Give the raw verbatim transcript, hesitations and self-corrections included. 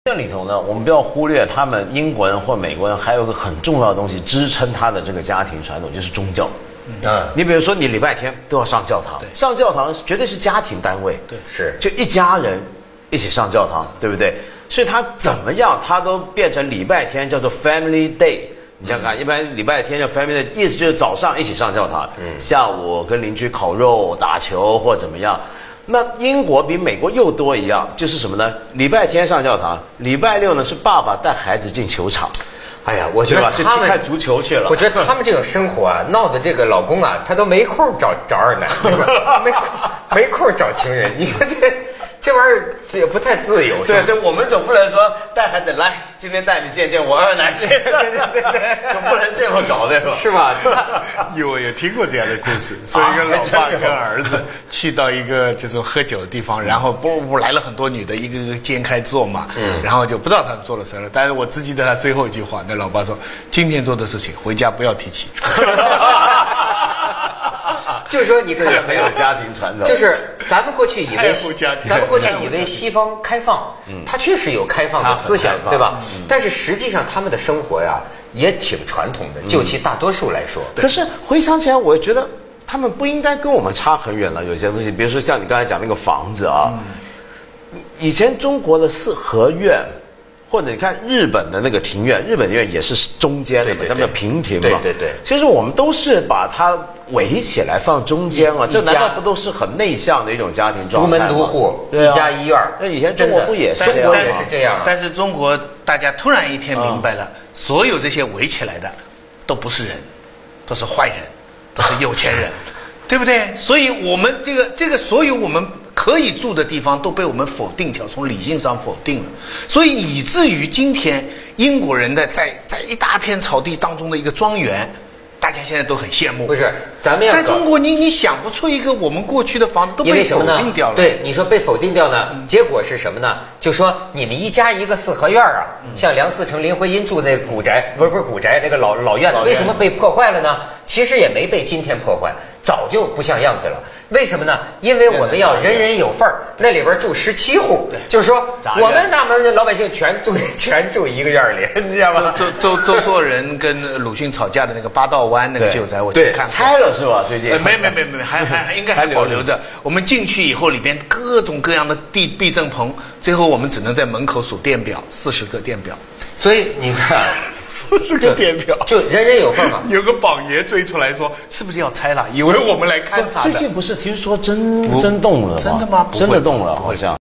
这里头呢，我们不要忽略他们英国人或美国人还有个很重要的东西支撑他的这个家庭传统，就是宗教。嗯，你比如说，你礼拜天都要上教堂，上教堂绝对是家庭单位， 对， 是就一家人一起上教堂，对不对？所以他怎么样，他都变成礼拜天叫做 Family Day。你想想看，一般礼拜天叫 Family Day， 意思就是早上一起上教堂，嗯，下午跟邻居烤肉、打球或怎么样。那英国比美国又多一样，就是什么呢？礼拜天上教堂，礼拜六呢是爸爸带孩子进球场。 哎呀，我觉得他们看足球去了。 我觉得他们这种生活啊，闹得这个老公啊，他都没空找找二奶，没空没空找情人。你说这这玩意儿也不太自由。 对，这我们总不能说带孩子来，今天带你见见我二奶去，对对对对，总不能这么搞，对吧？ 是吧？ 有有听过这样的故事，说一个老爸跟儿子去到一个就是喝酒的地方，然后不不来了很多女的，一个个揭开坐嘛，嗯，然后就不知道他们做了什么了。但是我只记得他最后一句话，那老爸说：“今天做的事情，回家不要提起。” 就是说，你看这也很有家庭传统。 就是咱们过去以为，咱们过去以为西方开放，嗯，它确实有开放的思想，对吧？嗯，但是实际上他们的生活呀也挺传统的，就其大多数来说。 可是回想起来，我觉得他们不应该跟我们差很远了。有些东西，比如说像你刚才讲那个房子啊，嗯，以前中国的四合院。或者你看日本的那个庭院，日本庭院也是中间的嘛，他们叫平庭嘛。 对对对。 其实我们都是把它围起来放中间啊，这难道不都是很内向的一种家庭状态吗？ 独门独户，一家一院。 那以前中国不也是这样吗？ 中国也是这样。 但是中国大家突然一天明白了，所有这些围起来的都不是人，都是坏人，都是有钱人，对不对？所以我们这个这个所有我们可以住的地方都被我们否定掉，从理性上否定了，所以以至于今天英国人的在在一大片草地当中的一个庄园，大家现在都很羡慕。 不是，咱们要在中国你你想不出一个我们过去的房子都被否定掉了。 对，你说被否定掉呢，嗯，结果是什么呢？就说你们一家一个四合院啊，嗯，像梁思成、林徽因住那古宅，不是不是古宅那个老老院子，为什么被破坏了呢？其实也没被今天破坏，早就不像样子了。为什么呢？因为我们要人人有份儿，那里边住十七户，就是说我们那边的老百姓全住全住一个院里，你知道吗？ 周周周作人跟鲁迅吵架的那个八道湾那个旧宅，我去看过， 拆了是吧？最近？ 呃，没没没没，还还还应该还保留着。我们进去以后，里边各种各样的地避震棚，最后我们只能在门口数电表，四十个电表。 所以你看。 四十个电表， 就人人有份嘛。 有个榜爷追出来说，是不是要拆了？以为我们来勘察的。 最近不是听说真真动了吗？ 真的吗？ 真的动了，好像。